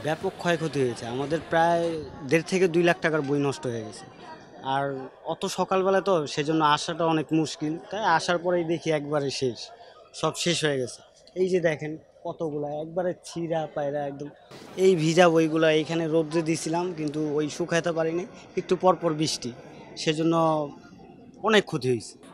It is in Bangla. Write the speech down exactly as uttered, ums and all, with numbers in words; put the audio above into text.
ব্যাপক ক্ষয়ক্ষতি হয়েছে। আমাদের প্রায় দেড় থেকে দুই লাখ টাকার বই নষ্ট হয়ে গেছে। আর অত সকালবেলা তো সেজন্য আসাটা অনেক মুশকিল। তাই আসার পরেই দেখি একবারে শেষ। সব শেষ হয়ে গেছে। এই যে দেখেন কতগুলা একবারে ছিঁড়া পায়রা একদম। এই ভিজা বইগুলা এইখানে রৌদ্রে দিছিলাম কিন্তু ওই শুকাইতে পারিনি। একটু পর পর বৃষ্টি। সেজন্য অনেক ক্ষতি হয়েছে।